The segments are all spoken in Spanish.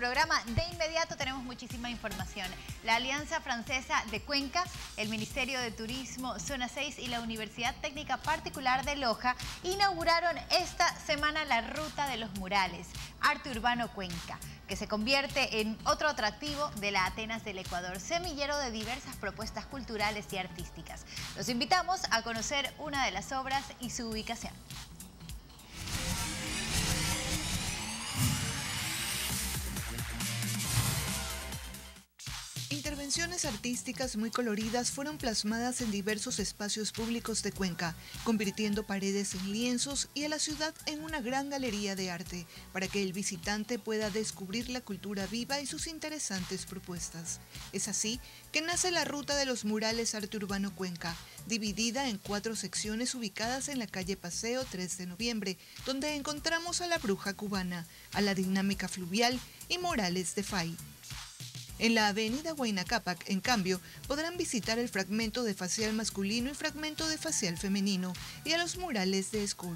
programa. De inmediato tenemos muchísima información. La Alianza Francesa de Cuenca, el Ministerio de Turismo, Zona 6 y la Universidad Técnica Particular de Loja inauguraron esta semana la Ruta de los Murales, Arte Urbano Cuenca, que se convierte en otro atractivo de la Atenas del Ecuador, semillero de diversas propuestas culturales y artísticas. Los invitamos a conocer una de las obras y su ubicación. Intervenciones artísticas muy coloridas fueron plasmadas en diversos espacios públicos de Cuenca, convirtiendo paredes en lienzos y a la ciudad en una gran galería de arte, para que el visitante pueda descubrir la cultura viva y sus interesantes propuestas. Es así que nace la Ruta de los Murales Arte Urbano Cuenca, dividida en 4 secciones ubicadas en la calle Paseo 3 de Noviembre, donde encontramos a la Bruja Cubana, a la Dinámica Fluvial y Murales de Fay. En la avenida Huayna Cápac, en cambio, podrán visitar el fragmento de facial masculino y fragmento de facial femenino y a los murales de Escur.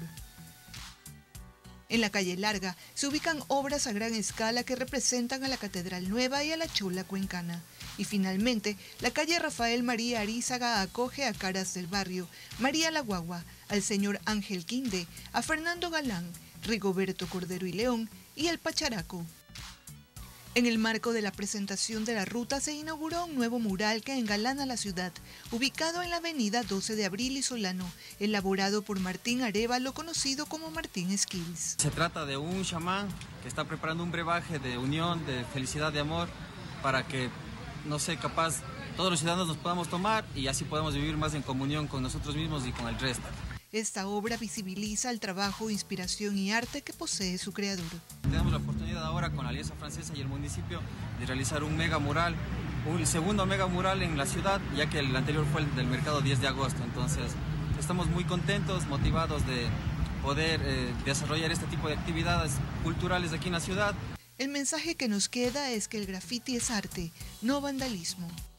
En la calle Larga se ubican obras a gran escala que representan a la Catedral Nueva y a la Chola Cuencana. Y finalmente, la calle Rafael María Arízaga acoge a Caras del Barrio, María la Guagua, al señor Ángel Quinde, a Fernando Galán, Rigoberto Cordero y León y el Pacharaco. En el marco de la presentación de la ruta se inauguró un nuevo mural que engalana la ciudad, ubicado en la avenida 12 de Abril y Solano, elaborado por Martín Arévalo, conocido como Martín Skills. Se trata de un chamán que está preparando un brebaje de unión, de felicidad, de amor, para que, no sé, capaz todos los ciudadanos nos podamos tomar y así podamos vivir más en comunión con nosotros mismos y con el resto. Esta obra visibiliza el trabajo, inspiración y arte que posee su creador. Tenemos la oportunidad ahora con la Alianza Francesa y el municipio de realizar un mega mural, un segundo mega mural en la ciudad, ya que el anterior fue el del mercado 10 de agosto. Entonces estamos muy contentos, motivados de poder desarrollar este tipo de actividades culturales aquí en la ciudad. El mensaje que nos queda es que el graffiti es arte, no vandalismo.